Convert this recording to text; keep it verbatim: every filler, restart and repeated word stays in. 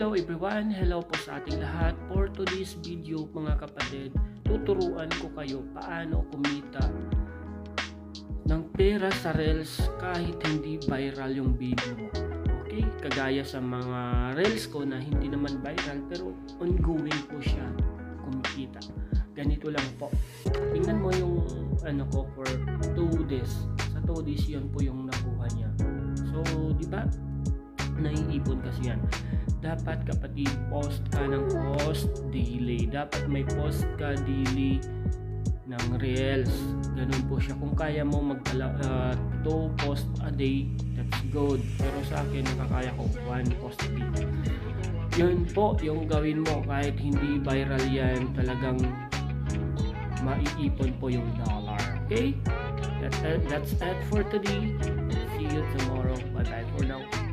Hello everyone, hello po sa ating lahat. For today's video mga kapatid, tuturuan ko kayo paano kumita ng pera sa Reels kahit hindi viral yung video mo. Okay, kagaya sa mga Reels ko na hindi naman viral pero ongoing po siya kumikita. Ganito lang po. Tingnan mo yung ano ko for two days. Sa two days yun po yung nakuha niya. So, di ba? Naiipon kasi yan. Dapat kapatid, post ka ng post daily. Dapat may post ka daily ng Reels. Ganun po siya. Kung kaya mo mag uh, two post a day, that's good. Pero sa akin, nakakaya ko one post a day. Yun po yung gawin mo. Kahit hindi viral yan, talagang maiipon po yung dollar. Okay? That's it, that's it for today. See you tomorrow. Bye bye for now.